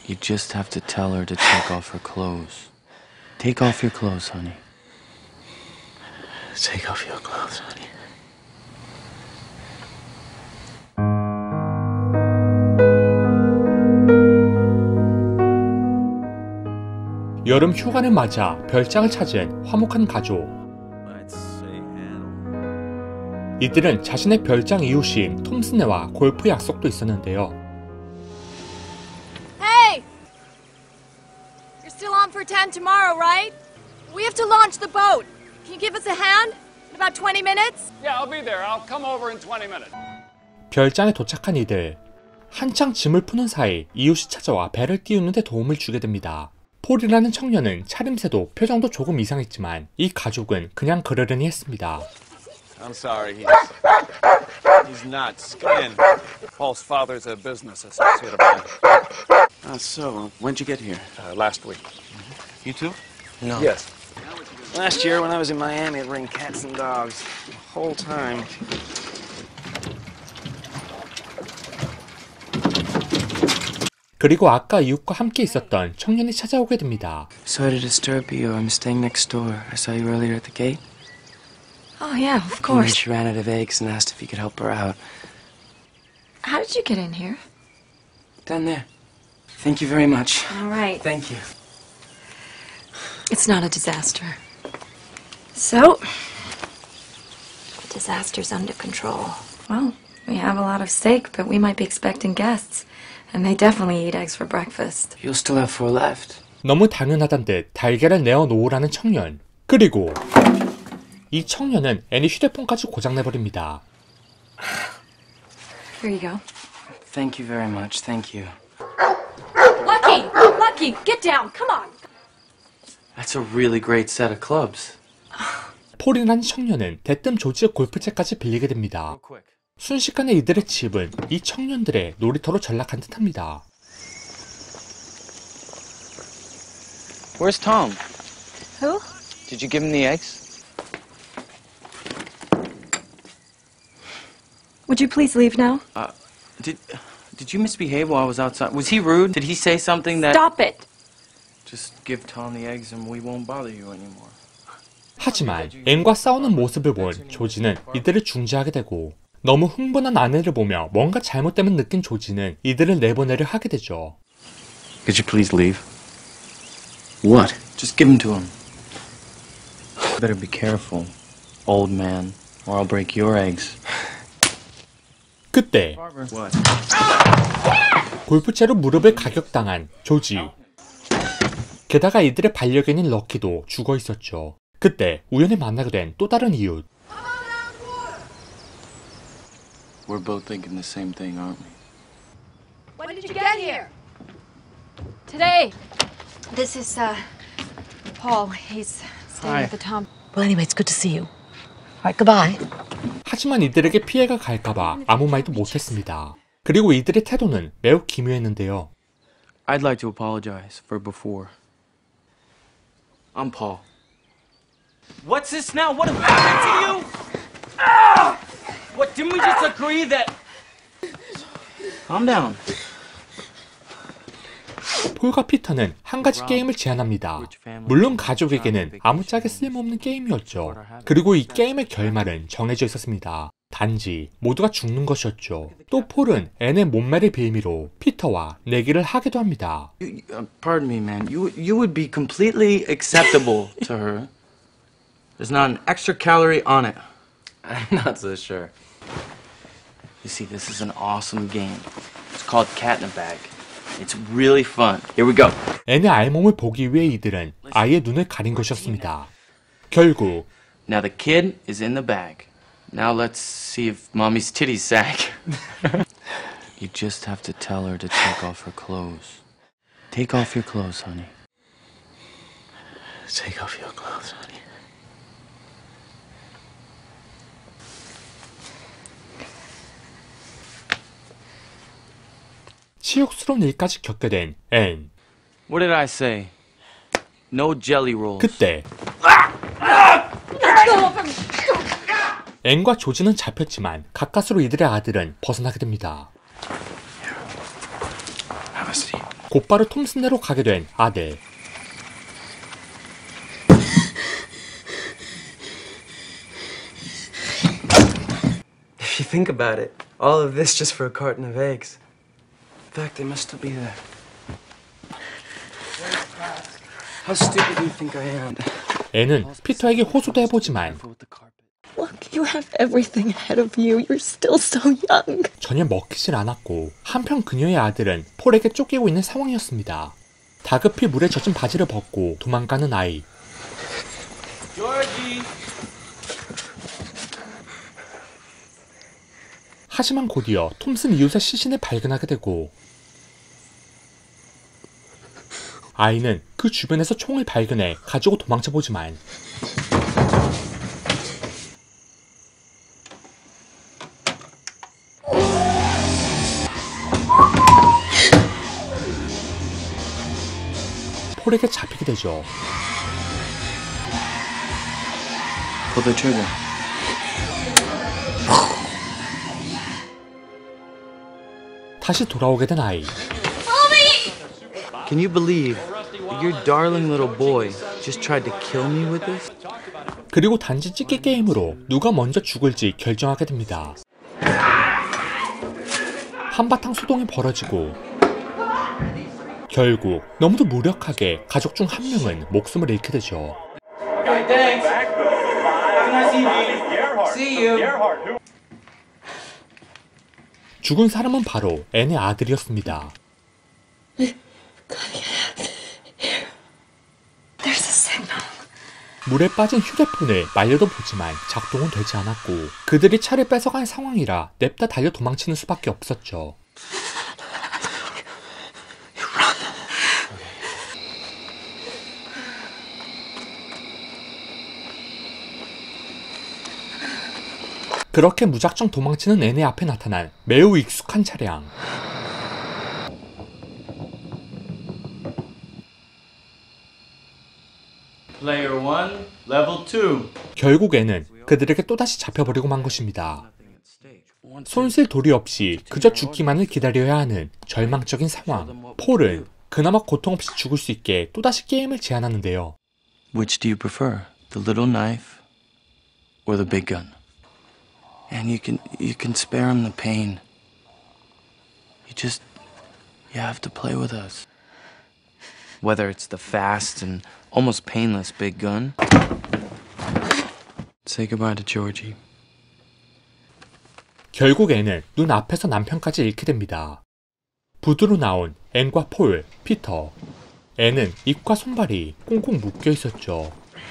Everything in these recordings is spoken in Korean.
You just have to tell her to take off her clothes. Take off your clothes, honey. Take off your clothes, honey. 여름 휴가를 맞아 별장을 찾은 화목한 가족. 이들은 자신의 별장 이웃인 톰슨네와 골프 약속도 있었는데요. Hey! You're still on for 10 tomorrow, right? We have to launch the boat. Can you give us a hand? In about 20 minutes? Yeah, I'll be there. I'll come over in 20 minutes. 별장에 도착한 이들. 한창 짐을 푸는 사이 이웃이 찾아와 배를 띄우는 데 도움을 주게 됩니다. 폴이라는 청년은 차림새도 표정도 조금 이상했지만 이 가족은 그냥 그러려니 했습니다. I'm sorry, he's nuts. Come in. Paul's father's a business associate of mine. So, when'd you get here? Last week. You too? No. Yes. Last year when I was in Miami, I'd bring cats and dogs. The whole time. 그리고 아까 이웃과 함께 있었던 청년이 찾아오게 됩니다. Sorry to disturb you. I'm staying next door. I saw you earlier at the gate. Oh, yeah, of And course. she ran out of eggs and asked if you could help her out. How did you get in here? Down there. Thank you very much. All right. Thank you. It's not a disaster. So, the disaster's under control. Well, we have a lot of steak, but we might be expecting guests. And they definitely eat eggs for breakfast. You'll still have 4 left. 너무 당연하단 듯 달걀을 내어 놓으라는 청년. 그리고 이 청년은 애니 휴대폰까지 고장내버립니다. Here you go. Thank you very much. Thank you. Lucky! Lucky! Get down! Come on! That's a really great set of clubs. 폴이라는 청년은 대뜸 조지의 골프채까지 빌리게 됩니다. 순식간에 이들의 집은 이 청년들의 놀이터로 전락한 듯합니다. Where's Tom? Who? Did you give him the eggs? Would you please leave now? Did you misbehave while I was outside? Was he rude? Did he say something that... Stop it! Just give Tom the eggs and we won't bother you anymore. 하지만 앤과 싸우는 모습을 본 조지는 이들을 중지하게 되고 너무 흥분한 아내를 보며 뭔가 잘못됨을 느낀 조지는 이들을 내보내려 하게 되죠. Could you please leave? What? Just give them to him. Better be careful, old man, or I'll break your eggs. 그때 What? 골프채로 무릎을 가격당한 조지. 게다가 이들의 반려견인 럭키도 죽어 있었죠. 그때 우연히 만나게 된 또 다른 이웃. We're both thinking the same thing, aren't we? When did you get here? Today. This is, Paul. He's staying at the Tom. Well, anyway, it's good to see you. All right, goodbye. 하지만 이들에게 피해가 갈까봐 아무 말도 못했습니다. 그리고 이들의 태도는 매우 기묘했는데요. I'd like to apologize for before. I'm Paul. What's this now? What happened to you? Ah! What, didn't we just agree that... Calm down. 폴과 피터는 한 가지 게임을 제안합니다. 물론 가족에게는 아무짝에 쓸모없는 게임이었죠. 그리고 이 게임의 결말은 정해져 있었습니다. 단지 모두가 죽는 것이었죠. 또 폴은 앤의 몸매를 빌미로 피터와 내기를 하기도 합니다. Pardon me, man. You would be completely acceptable to her. There's not an extra calorie on it. I'm not so sure. You see, this is an awesome game. It's called Cat in a Bag. It's really fun. Here we go. 앤의 알몸을 보기 위해 이들은 아이의 눈을 가린 것이었습니다. 결국 Now the kid is in the bag. Now let's see if mommy's titties sag. You just have to tell her to take off her clothes. Take off your clothes, honey. Take off your clothes, honey. 치욕스러운 일까지 겪게 된 앤. What did I say? No jelly rolls. 그때 앤과 조지는 잡혔지만 가까스로 이들의 아들은 벗어나게 됩니다. 곧바로 톰슨네로 가게 된 아들. If you think about it, all of this just for a carton of eggs. In fact, they must still be there. How stupid do you think I am? 애는 피터에게 호소도 해보지만 Look, you have everything ahead of you. You're still so young. 전혀 먹히질 않았고 한편 그녀의 아들은 폴에게 쫓기고 있는 상황이었습니다. 다급히 물에 젖은 바지를 벗고 도망가는 아이. Georgie! 하지만 곧이어 톰슨 이웃의 시신을 발견하게 되고 아이는 그 주변에서 총을 발견해 가지고 도망쳐보지만 폴에게 잡히게 되죠. Pull the trigger. 다시 돌아오게 된 아이. Can you believe your darling little boy just tried to kill me with this? 그리고 단지 찍기 게임으로 누가 먼저 죽을지 결정하게 됩니다. 한바탕 소동이 벌어지고 결국 너무도 무력하게 가족 중 한 명은 목숨을 잃게 되죠. 죽은 사람은 바로 앤의 아들이었습니다. There's a signal. 물에 빠진 휴대폰을 말려도 보지만 작동은 되지 않았고 그들이 차를 뺏어간 상황이라 냅다 달려 도망치는 수밖에 없었죠. 그렇게 무작정 도망치는 앤의 앞에 나타난 매우 익숙한 차량. Player 1, level 2. 결국 앤은 그들에게 또다시 잡혀버리고 만 것입니다. 손쓸 도리 없이 그저 죽기만을 기다려야 하는 절망적인 상황. 폴은 그나마 고통 없이 죽을 수 있게 또다시 게임을 제안하는데요. Which do you prefer? The little knife or the big gun? And you can spare him the pain. You have to play with us. Whether it's the fast and almost painless big gun. Say goodbye to Georgie. 결국 앤은 눈앞에서 남편까지 잃게 됩니다. 부두로 나온 앤과 폴, 피터. 앤은 입과 손발이 꽁꽁 묶여 있었죠.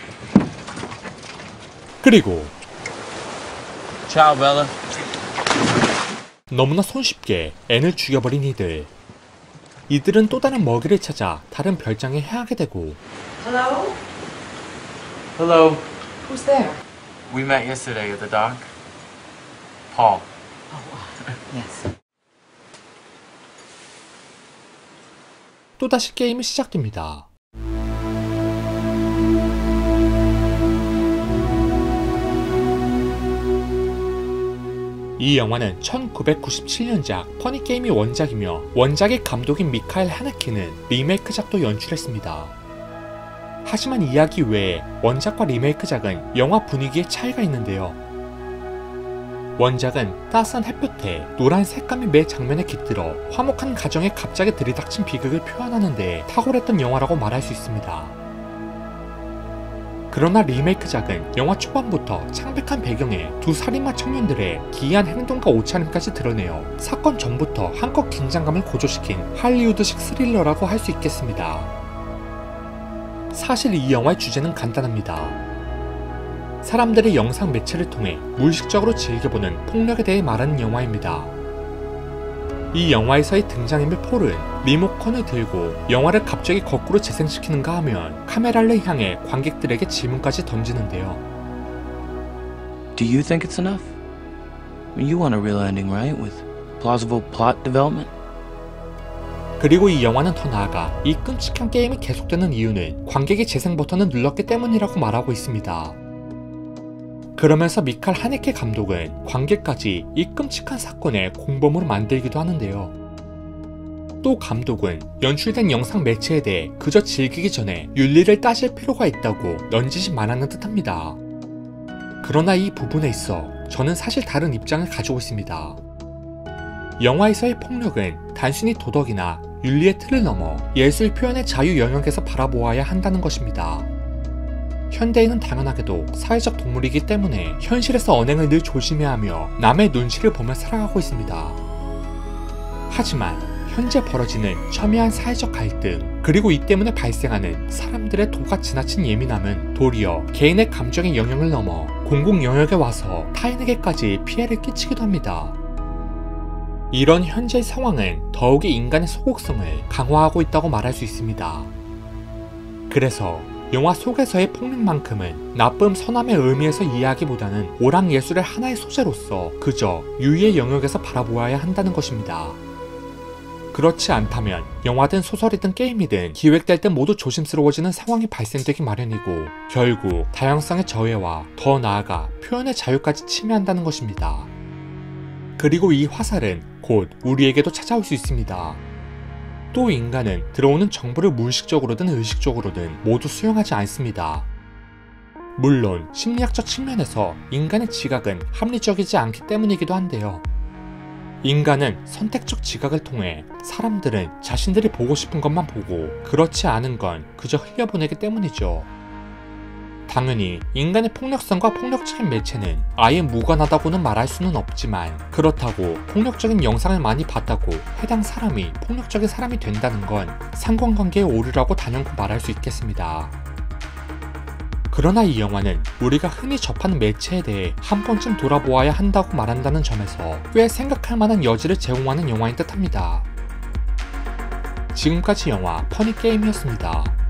그리고 Ciao, Bella. 너무나 손쉽게 앤을 죽여버린 이들. 이들은 또 다른 먹이를 찾아 다른 별장에 향하게 되고 Hello? Hello. Who's there? We met yesterday at the dock. Paul. Yes. 또다시 게임이 시작됩니다. 이 영화는 1997년작 퍼니게임이 원작이며 원작의 감독인 미카엘 하네케는 리메이크작도 연출했습니다. 하지만 이야기 외에 원작과 리메이크작은 영화 분위기에 차이가 있는데요. 원작은 따스한 햇볕에 노란 색감이 매 장면에 깃들어 화목한 가정에 갑자기 들이닥친 비극을 표현하는데 탁월했던 영화라고 말할 수 있습니다. 그러나 리메이크작은 영화 초반부터 창백한 배경에 두 살인마 청년들의 기이한 행동과 옷차림까지 드러내어 사건 전부터 한껏 긴장감을 고조시킨 할리우드식 스릴러라고 할 수 있겠습니다. 사실 이 영화의 주제는 간단합니다. 사람들의 영상 매체를 통해 무의식적으로 즐겨보는 폭력에 대해 말하는 영화입니다. 이 영화에서의 등장인물 폴은 리모컨을 들고 영화를 갑자기 거꾸로 재생시키는가 하면 카메라를 향해 관객들에게 질문까지 던지는데요. Do you think it's enough? You want a real ending, right? With plausible plot development? 그리고 이 영화는 더 나아가 이 끔찍한 게임이 계속되는 이유는 관객이 재생 버튼을 눌렀기 때문이라고 말하고 있습니다. 그러면서 미칼 하네케 감독은 관객까지 이 끔찍한 사건의 공범으로 만들기도 하는데요. 또 감독은 연출된 영상 매체에 대해 그저 즐기기 전에 윤리를 따질 필요가 있다고 넌지시 말하는 듯합니다. 그러나 이 부분에 있어 저는 사실 다른 입장을 가지고 있습니다. 영화에서의 폭력은 단순히 도덕이나 윤리의 틀을 넘어 예술 표현의 자유 영역에서 바라보아야 한다는 것입니다. 현대인은 당연하게도 사회적 동물이기 때문에 현실에서 언행을 늘 조심해야 하며 남의 눈치를 보며 살아가고 있습니다. 하지만 현재 벌어지는 첨예한 사회적 갈등, 그리고 이 때문에 발생하는 사람들의 도가 지나친 예민함은 도리어 개인의 감정의 영역을 넘어 공공 영역에 와서 타인에게까지 피해를 끼치기도 합니다. 이런 현재의 상황은 더욱이 인간의 소극성을 강화하고 있다고 말할 수 있습니다. 그래서 영화 속에서의 폭력만큼은 나쁨 선함의 의미에서 이해하기보다는 오락 예술의 하나의 소재로서 그저 유의의 영역에서 바라보아야 한다는 것입니다. 그렇지 않다면 영화든 소설이든 게임이든 기획될 때 모두 조심스러워지는 상황이 발생되기 마련이고 결국 다양성의 저해와 더 나아가 표현의 자유까지 침해한다는 것입니다. 그리고 이 화살은 곧 우리에게도 찾아올 수 있습니다. 또 인간은 들어오는 정보를 무의식적으로든 의식적으로든 모두 수용하지 않습니다. 물론 심리학적 측면에서 인간의 지각은 합리적이지 않기 때문이기도 한데요. 인간은 선택적 지각을 통해 사람들은 자신들이 보고 싶은 것만 보고 그렇지 않은 건 그저 흘려보내기 때문이죠. 당연히 인간의 폭력성과 폭력적인 매체는 아예 무관하다고는 말할 수는 없지만 그렇다고 폭력적인 영상을 많이 봤다고 해당 사람이 폭력적인 사람이 된다는 건 상관관계에 오류라고 단연코 말할 수 있겠습니다. 그러나 이 영화는 우리가 흔히 접하는 매체에 대해 한 번쯤 돌아보아야 한다고 말한다는 점에서 꽤 생각할 만한 여지를 제공하는 영화인 듯합니다. 지금까지 영화 퍼니게임이었습니다.